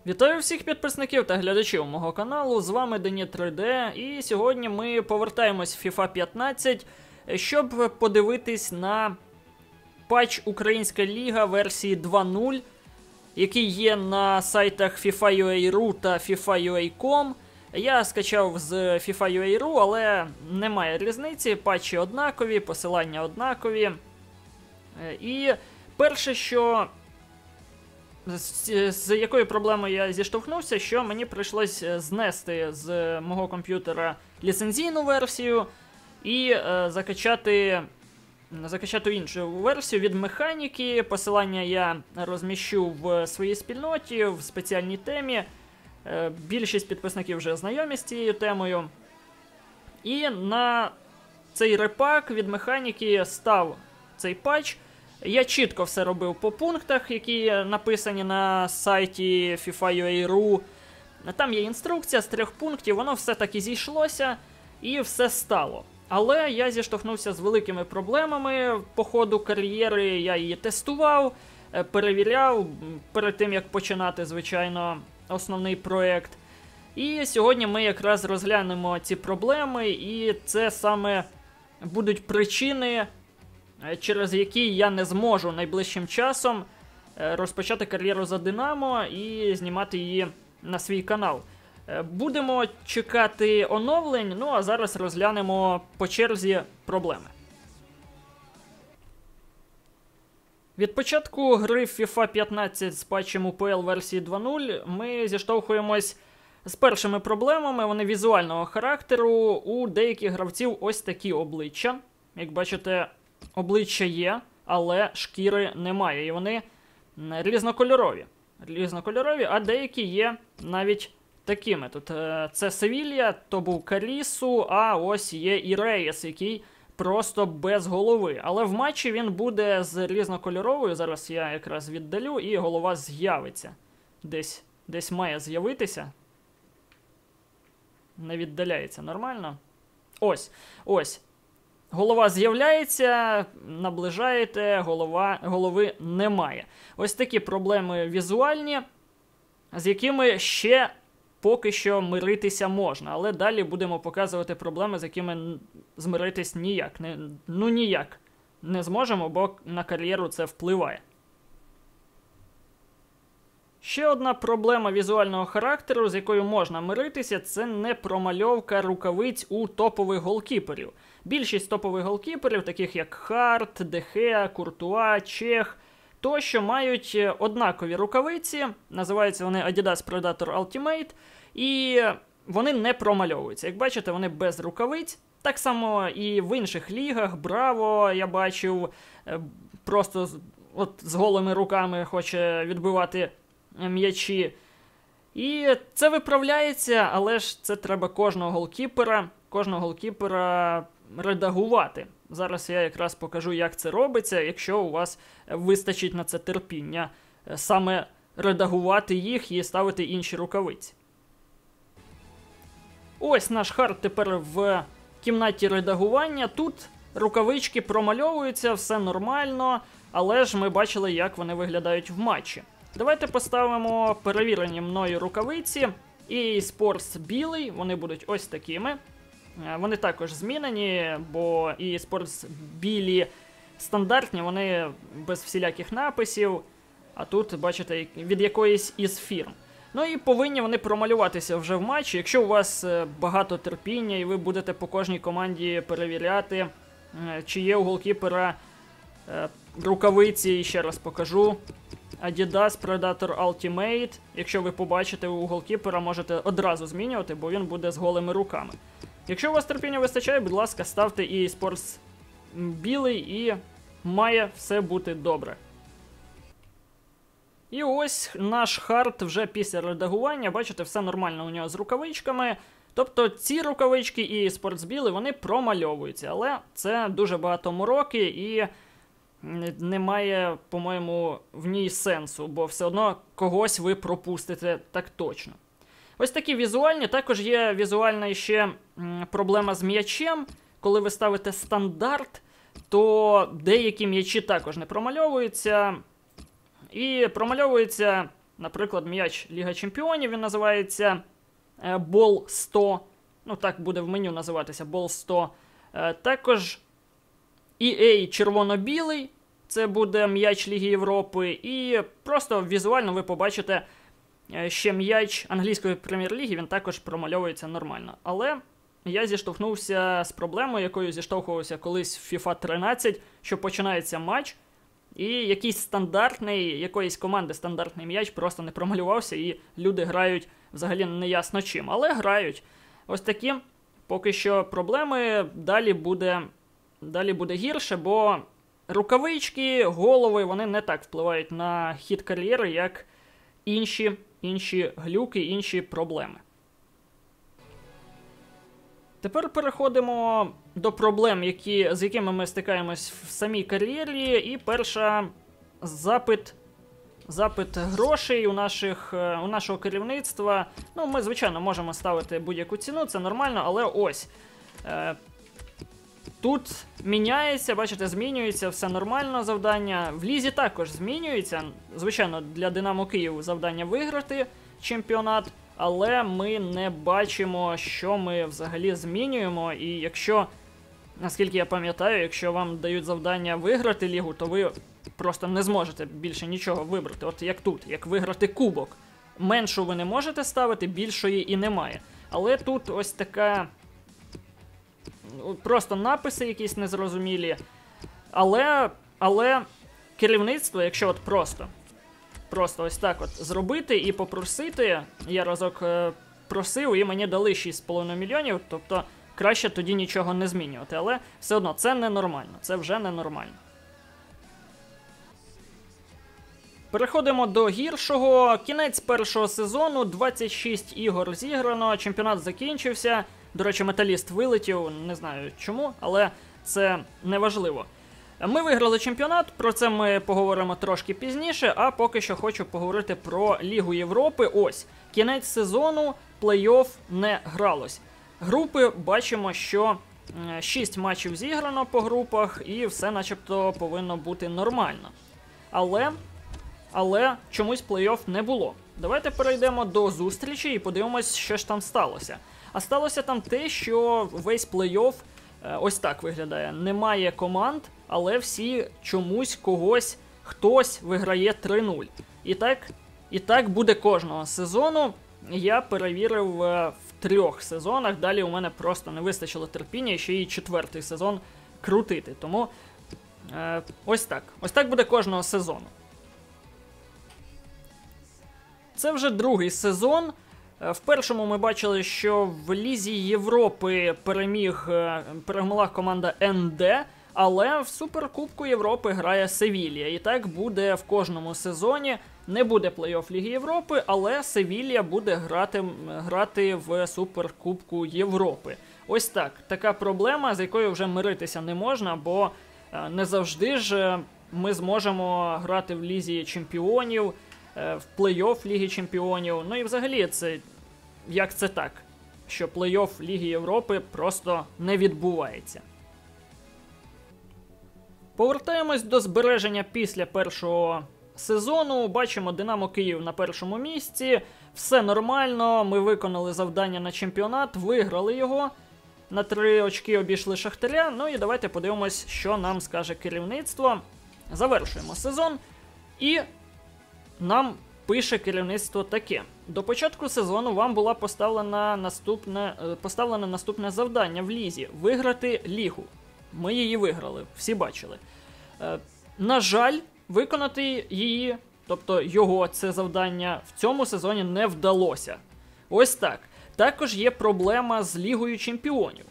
Вітаю всіх підписників та глядачів мого каналу, з вами Дені 3D, і сьогодні ми повертаємось в FIFA 15, щоб подивитись на патч Українська Ліга версії 2.0, який є на сайтах FIFA.ua.ru та FIFA.ua.com. Я скачав з FIFA.ua.ru, але немає різниці, патчі однакові, посилання однакові. І перше, що... З якою проблемою я зіштовхнувся, що мені прийшлось знести з мого комп'ютера ліцензійну версію і закачати іншу версію від механіки. Посилання я розміщу в своїй спільноті, в спеціальній темі. Більшість підписників вже знайомі з цією темою. І на цей репак від механіки став цей патч. Я чітко все робив по пунктах, які написані на сайті FIFA.ua.ru. Там є інструкція з 3 пунктів, воно все таки зійшлося і все стало. Але я зіштовхнувся з великими проблемами по ходу кар'єри, я її тестував, перевіряв перед тим, як починати, звичайно, основний проєкт. І сьогодні ми якраз розглянемо ці проблеми, і це саме будуть причини, через які я не зможу найближчим часом розпочати кар'єру за Динамо і знімати її на свій канал. Будемо чекати оновлень, ну а зараз розглянемо по черзі проблеми. Від початку гри в FIFA 15 з патчем UPL версії 2.0 ми зіштовхуємось з першими проблемами, вони візуального характеру. У деяких гравців ось такі обличчя. Як бачите, обличчя є, але шкіри немає, і вони різнокольорові. А деякі є навіть такими. Тут це Севілья, то був Карісу, а ось є і Рейс, який просто без голови. Але в матчі він буде з різнокольоровою, зараз я якраз віддалю, і голова з'явиться. Десь має з'явитися. Не віддаляється нормально. Ось. Голова з'являється, наближаєте, голови немає. Ось такі проблеми візуальні, з якими ще поки що миритися можна. Але далі будемо показувати проблеми, з якими змиритись ніяк. Ніяк не зможемо, бо на кар'єру це впливає. Ще одна проблема візуального характеру, з якою можна миритися, це непромальовка рукавиць у топових голкіперів. Більшість топових голкіперів, таких як Харт, Дехеа, Куртуа, Чех, тощо мають однакові рукавиці, називаються вони Adidas Predator Ultimate, і вони не промальовуються. Як бачите, вони без рукавиць. Так само і в інших лігах, Браво, я бачив, просто з голими руками хоче відбивати м'ячі. І це виправляється, але ж це треба кожного голкіпера редагувати. Зараз я якраз покажу, як це робиться, якщо у вас вистачить на це терпіння. Саме редагувати їх і ставити інші рукавиці. Ось наш Харт тепер в кімнаті редагування. Тут рукавички промальовуються, все нормально, але ж ми бачили, як вони виглядають в матчі. Давайте поставимо перевірені мною рукавиці. EA Sports білий, вони будуть ось такими. Вони також змінені, бо EA Sports білі стандартні, вони без всіляких написів. А тут, бачите, від якоїсь із фірм. Ну і повинні вони промалюватися вже в матчі. Якщо у вас багато терпіння і ви будете по кожній команді перевіряти, чи є у голкіпера рукавиці, і ще раз покажу. Adidas Predator Ultimate. Якщо ви побачите у голкіпера, можете одразу змінювати, бо він буде з голими руками. Якщо у вас терпіння вистачає, будь ласка, ставте EA Sports білий і має все бути добре. І ось наш Харт вже після редагування, бачите, все нормально у нього з рукавичками. Тобто ці рукавички EA Sports білий, вони промальовуються, але це дуже багато мороки і немає, по-моєму, в ній сенсу, бо все одно когось ви пропустите так точно. Ось такі візуальні. Також є візуальна ще проблема з м'ячем. Коли ви ставите стандарт, то деякі м'ячі також не промальовуються. І промальовуються Наприклад, м'яч Ліга Чемпіонів, він називається Ball 100. Ну, так буде в меню називатися Ball 100. Також EA червоно-білий, це буде м'яч Ліги Європи. І просто візуально ви побачите ще м'яч англійської прем'єр-ліги, він також промальовується нормально. Але я зіштовхнувся з проблемою, якою зіштовхувався колись в FIFA 13, що починається матч, і якоїсь команди стандартний м'яч просто не промалювався, і люди грають взагалі неясно чим. Але грають. Ось такі поки що проблеми, далі буде гірше, бо рукавички, голови, вони не так впливають на хід кар'єри, як інші глюки, інші проблеми. Тепер переходимо до проблем, з якими ми стикаємось в самій кар'єрі. І перша – запит грошей у нашого керівництва. Ну, ми, звичайно, можемо ставити будь-яку ціну, це нормально, але ось. Тут міняється, бачите, змінюється, все нормально завдання. В Лізі також змінюється. Звичайно, для Динамо Київ завдання виграти чемпіонат, але ми не бачимо, що ми взагалі змінюємо. І якщо, наскільки я пам'ятаю, якщо вам дають завдання виграти лігу, то ви просто не зможете більше нічого вибрати. От як тут, як виграти кубок. Меншу ви не можете ставити, більшої і немає. Але тут ось така... Просто написи якісь незрозумілі. Але керівництво, якщо от просто ось так от зробити і попросити, я разок просив і мені дали 6,5 мільйонів, тобто краще тоді нічого не змінювати. Але все одно це ненормально, це вже ненормально. Переходимо до гіршого. Кінець першого сезону, 26 ігор зіграно, чемпіонат закінчився. До речі, Металіст вилетів, не знаю чому, але це не важливо. Ми виграли чемпіонат, про це ми поговоримо трошки пізніше, а поки що хочу поговорити про Лігу Європи. Ось, кінець сезону, плей-офф не гралось. Групи бачимо, що 6 матчів зіграно по групах, і все начебто повинно бути нормально. Але чомусь плей-офф не було. Давайте перейдемо до зустрічі і подивимось, що ж там сталося. А сталося там те, що весь плей-офф ось так виглядає. Немає команд, але всі чомусь хтось виграє 3-0. І так буде кожного сезону. Я перевірив в 3 сезонах, далі у мене просто не вистачило терпіння ще й 4-й сезон крутити. Тому ось так. Ось так буде кожного сезону. Це вже 2-й сезон. В першому ми бачили, що в Лізі Європи перемогла команда НД, але в Суперкубку Європи грає Севілья. І так буде в кожному сезоні. Не буде плей-офф Ліги Європи, але Севілья буде грати в Суперкубку Європи. Ось так. Така проблема, з якою вже миритися не можна, бо не завжди ж ми зможемо грати в Лізі Чемпіонів, в плей-офф Ліги Чемпіонів. Ну і взагалі, як це так, що плей-офф Ліги Європи просто не відбувається. Повертаємось до збереження після першого сезону. Бачимо Динамо Київ на першому місці. Все нормально, ми виконали завдання на чемпіонат, виграли його. На 3 очки обійшли Шахтаря. Ну і давайте подивимось, що нам скаже керівництво. Завершуємо сезон. І нам пише керівництво таке. До початку сезону вам було поставлено наступне завдання в Лізі – виграти Лігу. Ми її виграли, всі бачили. На жаль, виконати її, тобто це завдання, в цьому сезоні не вдалося. Ось так. Також є проблема з Лігою Чемпіонів.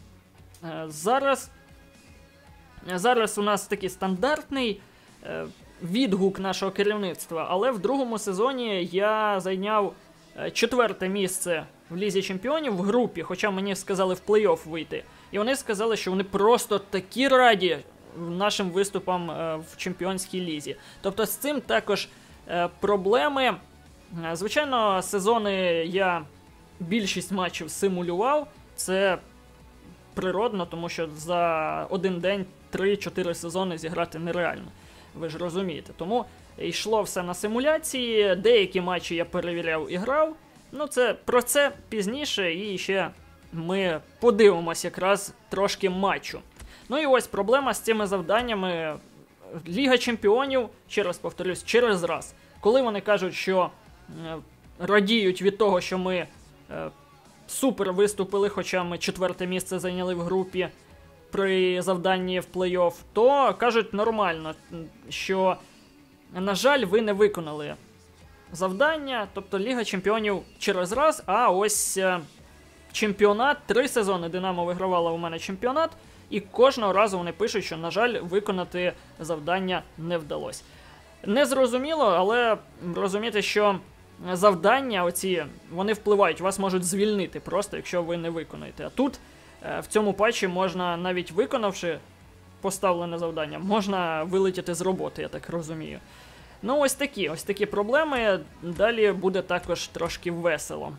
Зараз у нас такий стандартний відгук нашого керівництва, але в другому сезоні я зайняв 4-те місце в Лізі Чемпіонів в групі, хоча мені сказали в плей-офф вийти. І вони сказали, що вони просто такі раді нашим виступам в Чемпіонській лізі. Тобто з цим також проблеми. Звичайно, сезони я більшість матчів симулював. Це природно, тому що за один день 3-4 сезони зіграти нереально. Ви ж розумієте. Тому йшло все на симуляції, деякі матчі я перевіряв і грав. Ну, про це пізніше, і ще ми подивимось якраз трошки матчу. Ну і ось проблема з цими завданнями. Ліга Чемпіонів, ще раз повторюсь, через раз. Коли вони кажуть, що радіють від того, що ми супер виступили, хоча ми 4-те місце зайняли в групі при завданні в плей-офф, то кажуть нормально, що, на жаль, ви не виконали завдання, тобто Ліга Чемпіонів через раз, а ось чемпіонат, 3 сезони Динамо вигравала у мене чемпіонат, і кожного разу вони пишуть, що, на жаль, виконати завдання не вдалося. Незрозуміло, але розумієте, що завдання оці, вони впливають, вас можуть звільнити просто, якщо ви не виконаєте. А тут, в цьому патчі, можна, навіть виконавши поставлене завдання, можна вилетіти з роботи, я так розумію. Ну, ось такі проблеми. Далі буде також трошки весело.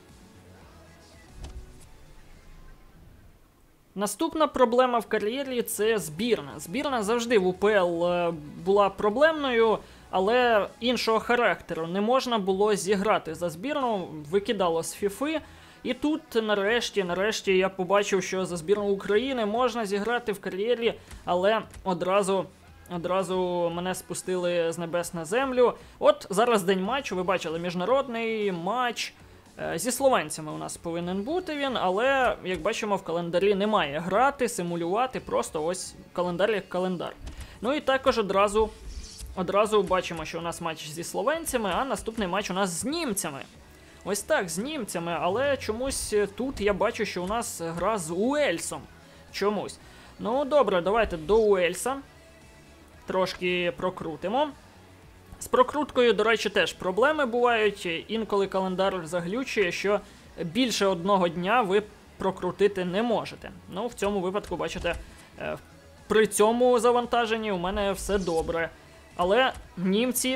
Наступна проблема в кар'єрі – це збірна. Збірна завжди в УПЛ була проблемною, але іншого характеру. Не можна було зіграти за збірну, викидало з фіфи. І тут нарешті я побачив, що за збірну України можна зіграти в кар'єрі, але одразу мене спустили з небес на землю. От зараз день матчу, ви бачили, міжнародний матч. Зі словенцями у нас повинен бути він, але, як бачимо, в календарі немає грати, симулювати, просто ось календар як календар. Ну і також одразу бачимо, що у нас матч зі словенцями, а наступний матч у нас з німцями. Ось так, з німцями, але чомусь тут я бачу, що у нас гра з Уельсом. Чомусь. Ну, добре, давайте до Уельса трошки прокрутимо. З прокруткою, до речі, теж проблеми бувають. Інколи календар заглючує, що більше одного дня ви прокрутити не можете. Ну, в цьому випадку, бачите, при цьому завантаженні у мене все добре. Але німці,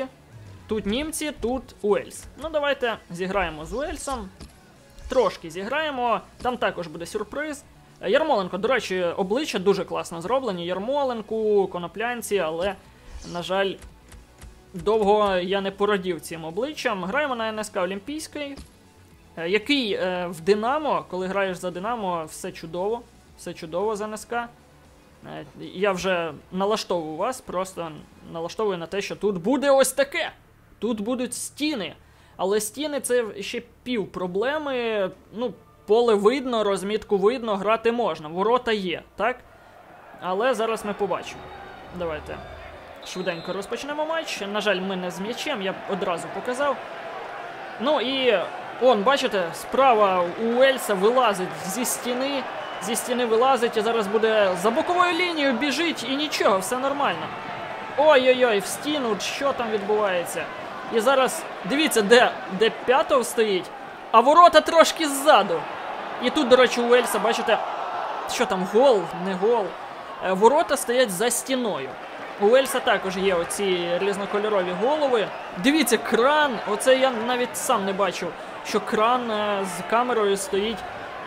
тут Уельс. Ну, давайте зіграємо з Уельсом. Трошки зіграємо, там також буде сюрприз. Ярмоленко, до речі, обличчя дуже класно зроблені. Ярмоленку, Коноплянці, але, на жаль, довго я не порадів цим обличчям. Граємо на НСК Олімпійський, який в Динамо, коли граєш за Динамо, все чудово з НСК. Я вже налаштовую вас, просто налаштовую на те, що тут буде ось таке. Тут будуть стіни. Але стіни — це ще пів проблеми. Ну, поле видно, розмітку видно, грати можна. Ворота є, так? Але зараз ми побачимо. Давайте швиденько розпочнемо матч. На жаль, ми не з м'ячем, я одразу показав. Ну і, бачите, справа у Уельса вилазить зі стіни вилазить і зараз буде за боковою лінією, біжить і нічого, все нормально. Ой-ой-ой, в стіну, що там відбувається? І зараз, дивіться, де П'ятов стоїть, а ворота трошки ззаду. І тут, до речі, у Уельса, бачите, що там, гол, не гол. Ворота стоять за стіною. У Уельса також є оці різнокольорові голови. Дивіться, кран, оце я навіть сам не бачив, що кран з камерою стоїть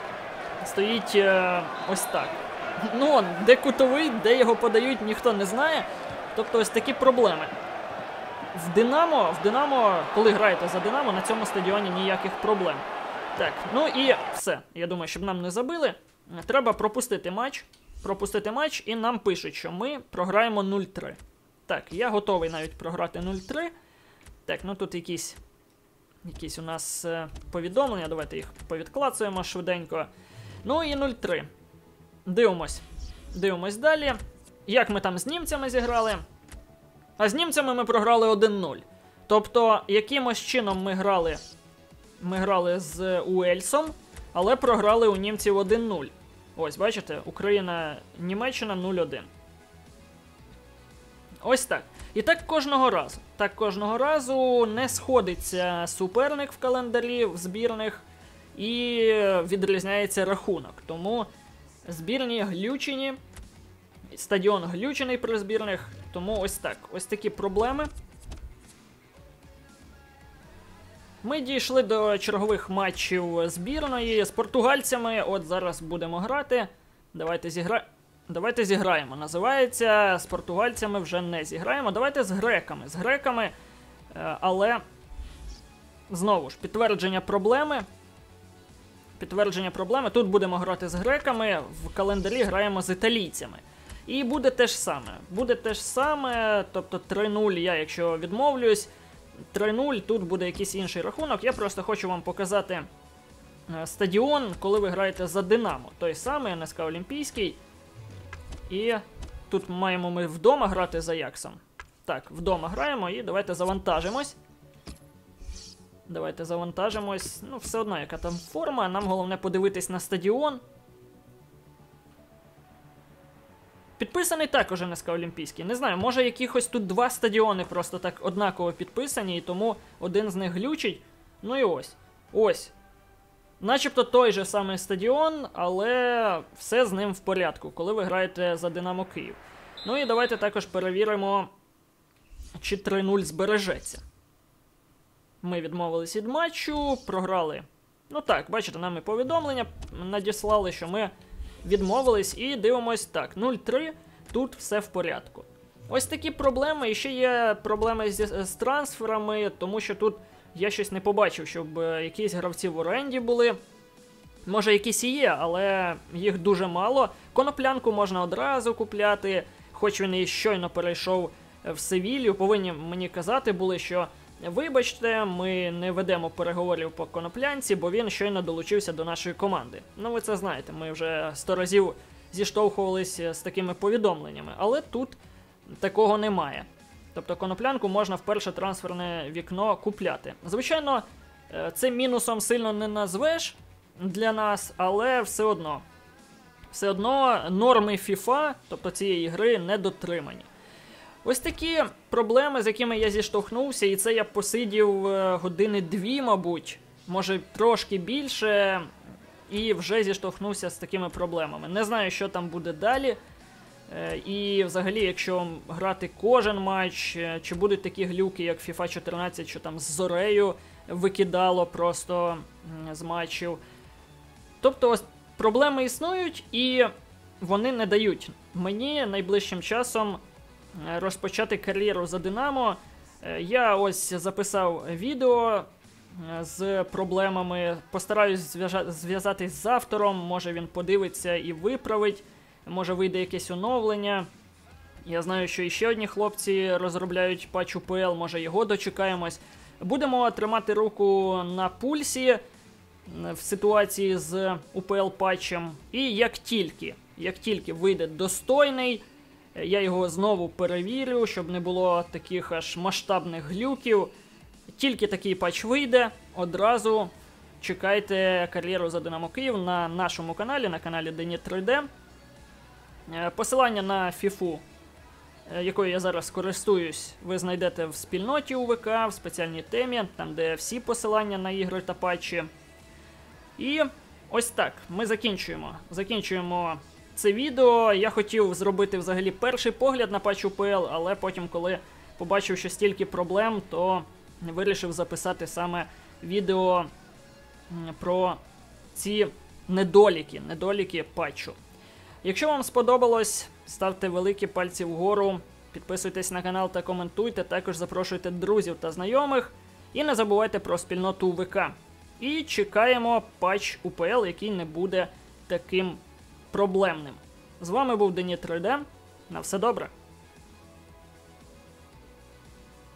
ось так. Ну, де кутовий, де його подають, ніхто не знає. Тобто ось такі проблеми. В Динамо, коли граєте за Динамо, на цьому стадіоні ніяких проблем. Так, ну і все. Я думаю, щоб нам не забили, треба пропустити матч, і нам пишуть, що ми програємо 0-3. Так, я готовий навіть програти 0-3. Так, ну тут якісь у нас повідомлення, давайте їх повідклацуємо швиденько. Ну і 0-3. Дивимось далі. Як ми там з німцями зіграли? А з німцями ми програли 1-0. Тобто, якимось чином ми грали з Уельсом, але програли у німців 1-0. Ось, бачите, Україна-Німеччина 0-1. Ось так. І так кожного разу не сходиться суперник в календарі, в збірних, і відрізняється рахунок. Тому збірні глючені, стадіон глючений при збірних, тому ось так. Ось такі проблеми. Ми дійшли до чергових матчів збірної з португальцями. От зараз будемо грати. Давайте зіграємо. Називається, з португальцями вже не зіграємо. Давайте з греками. З греками Але, знову ж, підтвердження проблеми. Тут будемо грати з греками, в календарі граємо з італійцями. І буде те ж саме. Тобто 3-0 я, якщо відмовлюсь, 3-0, тут буде якийсь інший рахунок. Я просто хочу вам показати стадіон, коли ви граєте за Динамо. Той самий, НСК Олімпійський. І тут маємо ми вдома грати з Аяксом. Так, вдома граємо і давайте завантажимось. Ну, все одно, яка там форма. Нам головне подивитись на стадіон. Підписаний також НСК Олімпійський. Не знаю, може якихось тут 2 стадіони просто так однаково підписані, і тому один з них глючить. Ну і ось. Ось. Начебто той же самий стадіон, але все з ним в порядку, коли ви граєте за Динамо Київ. Ну і давайте також перевіримо, чи 3-0 збережеться. Ми відмовились від матчу, програли. Ну так, бачите, нам і повідомлення надіслали, що ми відмовились, і дивимось так, 0-3, тут все в порядку. Ось такі проблеми, і ще є проблеми з трансферами, тому що тут я щось не побачив, щоб якісь гравці в оренді були. Може якісь і є, але їх дуже мало. Коноплянку можна одразу купляти, хоч він і щойно перейшов в Севілью, повинні мені казати були, що вибачте, ми не ведемо переговорів по Коноплянці, бо він щойно долучився до нашої команди. Ну ви це знаєте, ми вже 100 разів зіштовхувалися з такими повідомленнями, але тут такого немає. Тобто Коноплянку можна в перше трансферне вікно купляти. Звичайно, це мінусом сильно не назвеш для нас, але все одно норми FIFA, тобто цієї гри, не дотримані. Ось такі проблеми, з якими я зіштовхнувся, і це я посидів години 2, мабуть, може трошки більше, і вже зіштовхнувся з такими проблемами. Не знаю, що там буде далі, і взагалі, якщо грати кожен матч, чи будуть такі глюки, як FIFA 14, що там з Зорею викидало просто з матчів. Тобто ось проблеми існують, і вони не дають мені найближчим часом розпочати кар'єру за Динамо. Я ось записав відео з проблемами, постараюсь зв'язатись з автором, може він подивиться і виправить, може вийде якесь оновлення. Я знаю, що іще одні хлопці розробляють патч УПЛ, може його дочекаємось. Будемо тримати руку на пульсі в ситуації з УПЛ патчем, і як тільки вийде достойний, я його знову перевірю, щоб не було таких аж масштабних глюків. Тільки такий патч вийде, одразу чекайте кар'єру за Динамо Київ на нашому каналі, на каналі Deni 3D. Посилання на FIFA, якою я зараз користуюсь, ви знайдете в спільноті УВК, в спеціальній темі, там де всі посилання на ігри та патчі. І ось так, ми закінчуємо це відео. Я хотів зробити взагалі перший погляд на патч УПЛ, але потім, коли побачив, що стільки проблем, то вирішив записати саме відео про ці недоліки патчу. Якщо вам сподобалось, ставте великі пальці вгору, підписуйтесь на канал та коментуйте, також запрошуйте друзів та знайомих. І не забувайте про спільноту УВК. І чекаємо патч УПЛ, який не буде таким проблемним. З вами був Deni 3D. На все добре!